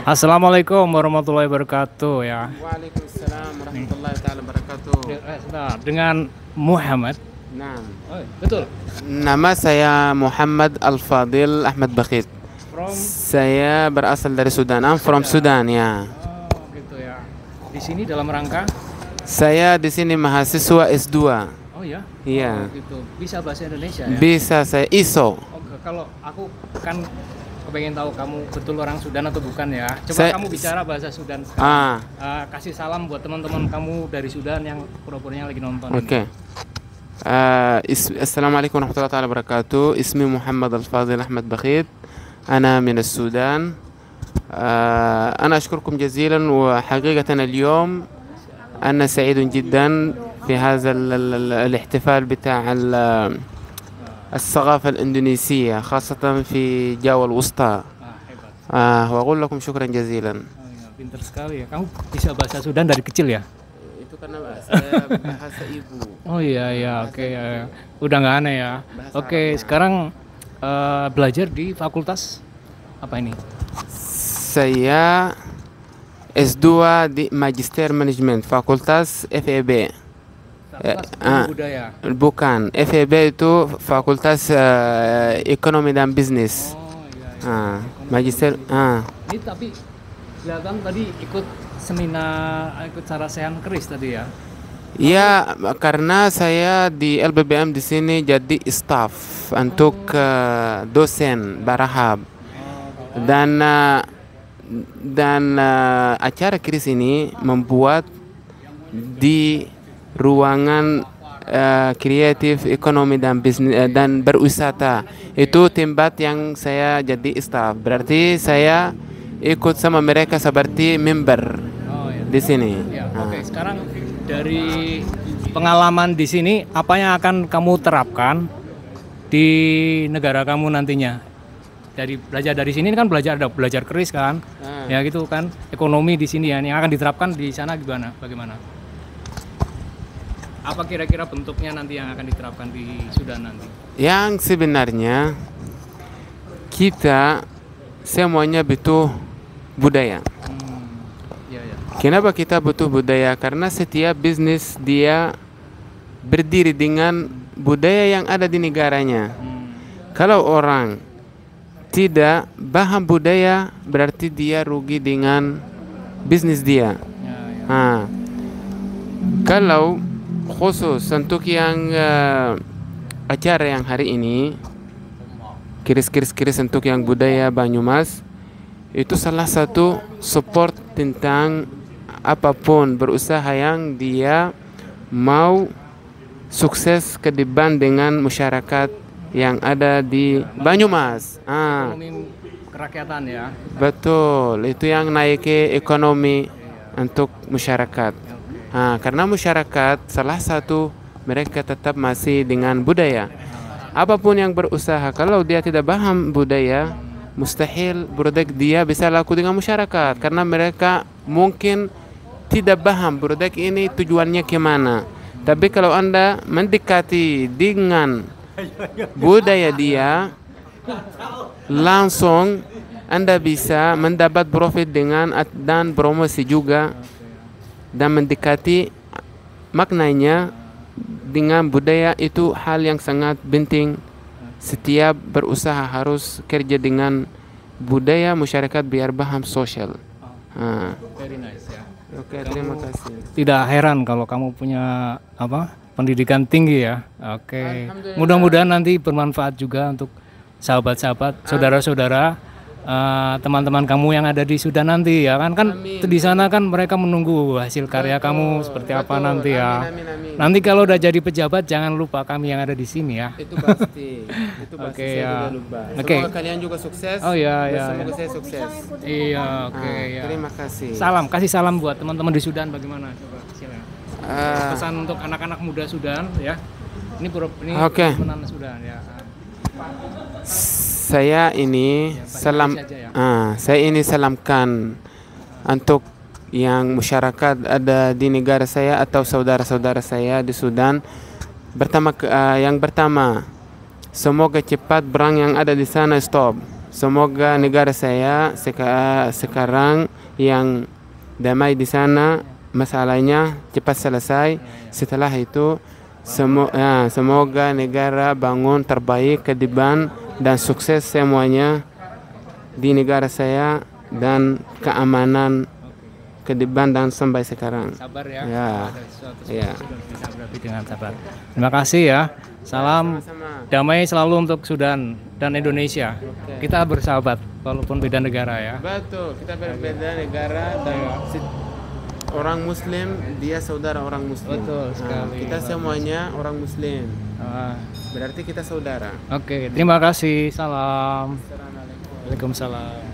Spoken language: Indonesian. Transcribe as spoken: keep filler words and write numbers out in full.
Assalamualaikum warahmatullahi wabarakatuh ya. Waalaikumsalam Nih, warahmatullahi taala wabarakatuh. de- eh, sebentar. Dengan Muhammad. Naam. Oh, betul. Nama saya Muhammad Al-Fadil Ahmad Bakhit. From Saya berasal dari Sudan. I'm from Sudan. Sudan ya. Oh, gitu ya. Di sini dalam rangka. Saya di sini mahasiswa S dua. Oh ya. Iya. Oh, gitu. Bisa bahasa Indonesia ya. Bisa saya I S O. Oh, ke- kalau aku kan kepengen tahu kamu betul orang Sudan atau bukan ya. Coba Saya- kamu bicara bahasa Sudan sekarang. Ah, Eh, kasih salam buat teman-teman kamu dari Sudan yang pura-puranya lagi nonton. ini. oke. آه اسم السلام عليكم ورحمة الله تعالى وبركاته. اسمي محمد الفاضل أحمد بخيت. أنا من السودان. آه أنا أشكركم جزيلا، وحقيقة اليوم أنا سعيد جدا في هذا ال ال ال الاحتفال بتاع ال- الثقافة الإندونيسية، خاصة في جاوة الوسطى. Ah, hebat. آه وأقول لكم شكرا جزيلا. Oh, ya, pinter sekali ya. Kamu bisa bahasa Sudan dari kecil ya? Itu karena saya bahasa ibu. Oh iya iya oke ya, ya. Udah nggak aneh ya. Bahasa Oke Arabnya. sekarang eh, belajar di fakultas apa ini? Saya S dua di Magister Management, Fakultas F E B. Fakultas Eh, ah. Ilmu Budaya. Bukan, F E B itu Fakultas eh, Ekonomi dan Bisnis. Oh iya iya. Ah, Magister. Ah, Ini tapi kelihatan tadi ikut seminar, ikut sarasehan keris tadi ya. ya karena saya di L B B M di sini jadi staff untuk eh, dosen Barahab, dan eh, dan eh, acara Kris ini membuat di ruangan eh, kreatif ekonomi dan bisnis eh, dan berwisata. Itu tempat yang saya jadi staff, berarti saya ikut sama mereka seperti member Oh iya. di sini. Ya, Ah. oke sekarang dari pengalaman di sini apa yang akan kamu terapkan di negara kamu nantinya? Dari belajar dari sini kan belajar ada belajar keris kan? Ah. Ya gitu kan. Ekonomi di sini ya yang akan diterapkan di sana gimana? Bagaimana? Apa kira-kira bentuknya nanti yang akan diterapkan di Sudan nanti? Yang sebenarnya kita semuanya butuh budaya. Hmm, ya ya. Kenapa kita butuh budaya? Karena setiap bisnis dia berdiri dengan budaya yang ada di negaranya. Hmm, Kalau orang tidak paham budaya, berarti dia rugi dengan bisnis dia. ya ya. Ah. Kalau khusus untuk yang eh, acara yang hari ini, kiris-kiris-kiris untuk yang budaya Banyumas, itu salah satu support tentang apapun berusaha yang dia mau sukses ke depan dengan masyarakat yang ada di Banyumas. Ah, Ekonomi kerakyatan ya. betul, itu yang naik ke ekonomi untuk masyarakat. Ah, karena masyarakat salah satu mereka tetap masih dengan budaya. Apapun yang berusaha, kalau dia tidak paham budaya, mustahil produk dia bisa laku dengan masyarakat, karena mereka mungkin tidak paham produk ini tujuannya kemana. Tapi kalau Anda mendekati dengan budaya dia, langsung Anda bisa mendapat profit dengan at- dan promosi juga, dan mendekati maknanya dengan budaya. Itu hal yang sangat penting. Setiap berusaha harus kerja dengan budaya masyarakat biar paham sosial. Ah. Very nice ya. Oke, terima kasih. Tidak heran kalau kamu punya apa pendidikan tinggi ya. Oke. Alhamdulillah. Mudah-mudahan nanti bermanfaat juga untuk sahabat-sahabat, saudara-saudara, eh, teman-teman kamu yang ada di Sudan nanti ya kan kan Amin. di sana kan mereka menunggu hasil karya kamu seperti apa betul. nanti ya. Amin, amin, amin. Nanti kalau udah jadi pejabat jangan lupa kami yang ada di sini ya. Itu pasti. Itu pasti. Oke, saya ya. tidak lupa. Oke. Semoga kalian juga sukses. Oh, ya, dan ya, Semoga ya. saya sukses. Iya, oke Ah, ya. Terima kasih. Salam, kasih salam buat teman-teman di Sudan bagaimana? Coba silakan. Ah, Pesan untuk anak-anak muda Sudan ya. Ini pura- ini Oke. teman Sudan ya. saya ini bahasa salam. Indonesia aja ya. Ah, saya ini salamkan untuk yang masyarakat ada di negara saya atau saudara-saudara saya di Sudan. Pertama, ke- ah, yang pertama, semoga cepat perang yang ada di sana stop. Semoga negara saya seka- sekarang yang damai di sana, masalahnya cepat selesai. Setelah itu semo- ya, semoga negara bangun terbaik ke depan dan sukses semuanya di negara saya dan keamanan ke depan dan sampai sekarang. Sabar ya. Ya. Ada sesuatu Ya. sudah bisa berarti dengan sabar. Terima kasih ya. Salam Sama-sama. damai selalu untuk Sudan dan Indonesia. Oke. Kita bersahabat walaupun beda negara ya. Betul, kita berbeda negara dan si- orang Muslim dia saudara orang Muslim. Betul Nah, sekali. kita semuanya orang Muslim. Ah, Berarti kita saudara. Oke, terima kasih. Salam. Assalamualaikum. Waalaikumsalam.